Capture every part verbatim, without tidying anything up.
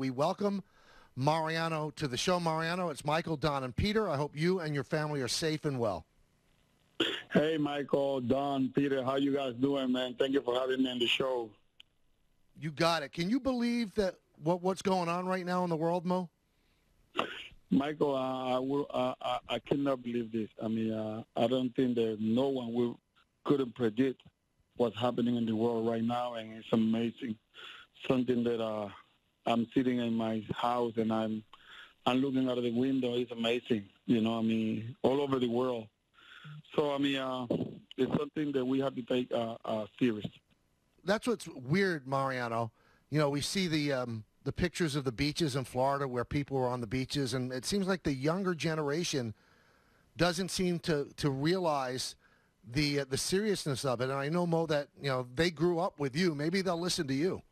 We welcome Mariano to the show. Mariano, it's Michael, Don, and Peter. I hope you and your family are safe and well. Hey, Michael, Don, Peter, how you guys doing, man? Thank you for having me on the show. You got it. Can you believe that what what's going on right now in the world, Mo? Michael, uh, I, will, uh, I I cannot believe this. I mean, uh, I don't think that no one will couldn't predict what's happening in the world right now, and it's amazing. Something that uh, I'm sitting in my house and I'm I'm looking out of the window. It's amazing, you know. I mean, all over the world. So I mean, uh, it's something that we have to take uh, uh, serious. That's what's weird, Mariano. You know, we see the um, the pictures of the beaches in Florida where people are on the beaches, and it seems like the younger generation doesn't seem to, to realize the uh, the seriousness of it. And I know, Mo, that you know they grew up with you. Maybe they'll listen to you.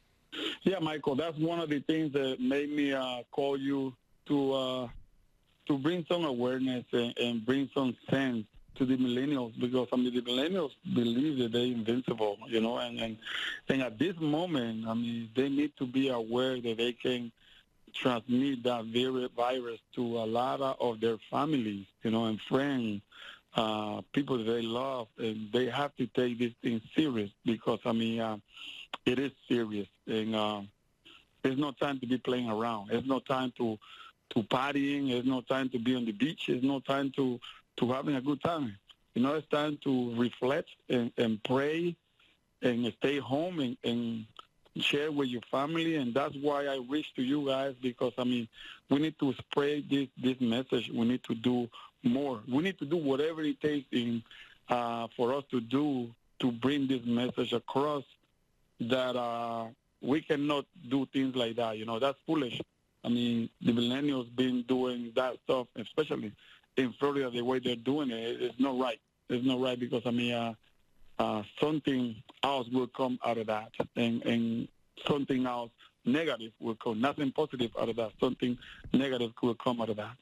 Yeah, Michael, that's one of the things that made me uh, call you to uh, to bring some awareness and, and bring some sense to the millennials, because I mean the millennials believe that they're invincible, you know, and, and and at this moment, I mean they need to be aware that they can transmit that very virus to a lot of their families, you know, and friends, uh, people that they love, and they have to take this thing serious because I mean uh, it is serious, and uh, there's no time to be playing around. There's no time to to partying. There's no time to be on the beach. There's no time to to having a good time. You know, it's time to reflect and, and pray and stay home and, and share with your family. And that's why I reach to you guys, because, I mean, we need to spread this, this message. We need to do more. We need to do whatever it takes in, uh, for us to do to bring this message across, that uh, we cannot do things like that. You know, that's foolish. I mean, the millennials been doing that stuff, especially in Florida, the way they're doing it, it's not right. It's not right because, I mean, uh, uh, something else will come out of that, and, and something else negative will come. Nothing positive out of that. Something negative will come out of that.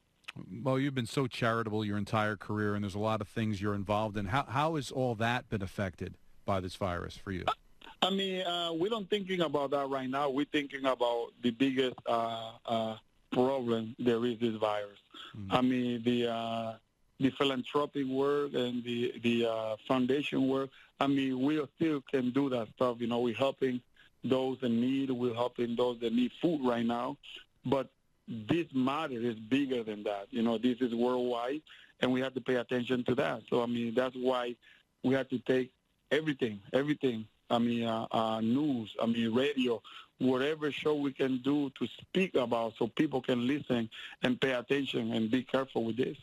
Mo, you've been so charitable your entire career, and there's a lot of things you're involved in. How How has all that been affected by this virus for you? I mean, uh, we don't thinking about that right now. We're thinking about the biggest uh, uh, problem there is, this virus. Mm. I mean, the uh, the philanthropic work and the the uh, foundation work. I mean, we still can do that stuff. You know, we're helping those in need. We're helping those that need food right now. But this matter is bigger than that. You know, this is worldwide, and we have to pay attention to that. So, I mean, that's why we have to take everything, everything. I mean, uh, uh, news, I mean, radio, whatever show we can do to speak about so people can listen and pay attention and be careful with this.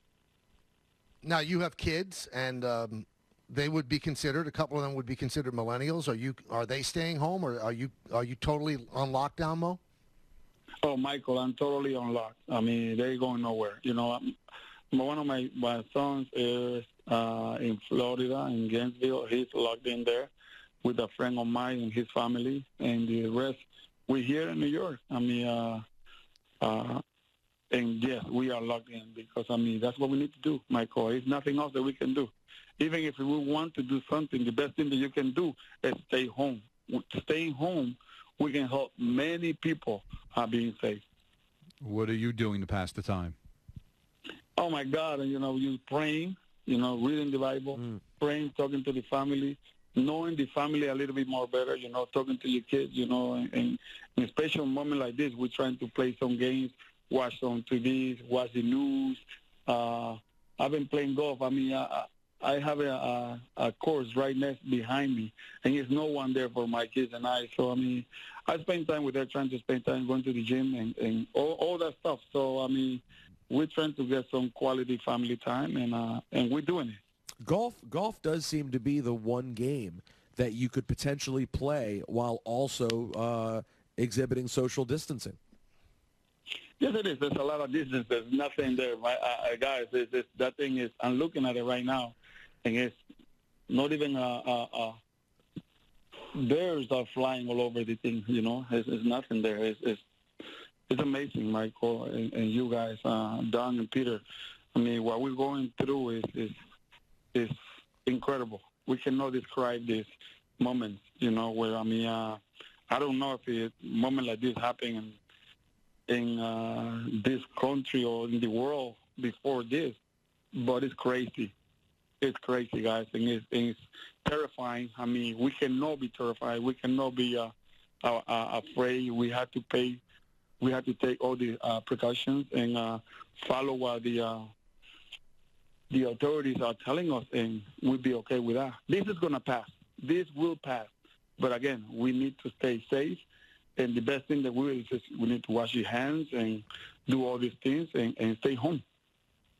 Now, you have kids, and um, they would be considered, a couple of them would be considered millennials. Are you? Are they staying home, or are you Are you totally on lockdown, Mo? Oh, Michael, I'm totally on lock. I mean, they're going nowhere. You know, I'm, one of my, my sons is uh, in Florida, in Gainesville. He's locked in there with a friend of mine and his family, and the rest, we're here in New York. I mean, uh, uh, and yes, we are locked in because, I mean, that's what we need to do, Michael. There's nothing else that we can do. Even if we want to do something, the best thing that you can do is stay home. Staying home, we can help many people uh, being safe. What are you doing to pass the time? Oh, my God, you know, you praying, you know, reading the Bible, mm. praying, talking to the family, knowing the family a little bit more better, you know, talking to your kids, you know, and, and in a special moment like this, we're trying to play some games, watch some T Vs, watch the news. Uh, I've been playing golf. I mean, I, I have a, a, a course right next behind me, and there's no one there for my kids and I. So, I mean, I spend time with them, trying to spend time going to the gym and, and all, all that stuff. So, I mean, we're trying to get some quality family time, and uh, and we're doing it. Golf golf does seem to be the one game that you could potentially play while also uh, exhibiting social distancing. Yes, it is. There's a lot of distance. There's nothing there. My, uh, guys, it's, it's, that thing is, I'm looking at it right now, and it's not even, uh, uh, uh, birds are flying all over the thing, you know. There's, there's nothing there. It's, it's, it's amazing, Michael, and, and you guys, uh, Don and Peter. I mean, what we're going through is, is is incredible. We cannot describe this moment, you know, where, I mean, uh, I don't know if a moment like this happened in, in uh, this country or in the world before this, but it's crazy. It's crazy, guys, and it's, and it's terrifying. I mean, we cannot be terrified. We cannot be uh, uh, uh, afraid. We have to pay. We have to take all the uh, precautions and uh, follow what the uh, the authorities are telling us, and we'll be okay with that. This is going to pass. This will pass. But again, we need to stay safe, and the best thing that we do is just we need to wash your hands and do all these things and, and stay home.